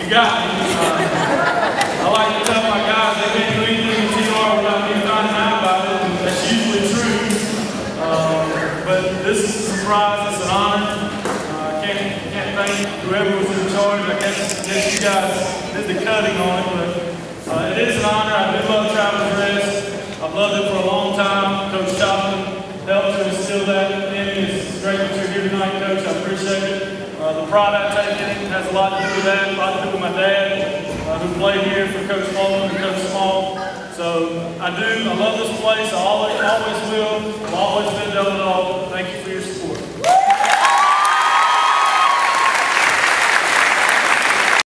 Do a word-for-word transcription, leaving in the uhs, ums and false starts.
you got me. Uh, I like to tell my guys they can't do anything in T R without me finding out about it. That's usually true. Um, but this is a surprise. It's an honor. Uh, I can't, can't thank whoever was in charge. I guess, I guess you guys did the cutting on it. But uh, it is an honor. I do love T R H S. I've loved it for a long time. Coach Choplin helped to instill that in me. It's great that you're here tonight, Coach. I appreciate it. Uh, the pride I take in it has a lot to do with that. A lot to do with my dad, uh, who played here for Coach Bowman and Coach Small. So I do. I love this place. I always, always will. I'll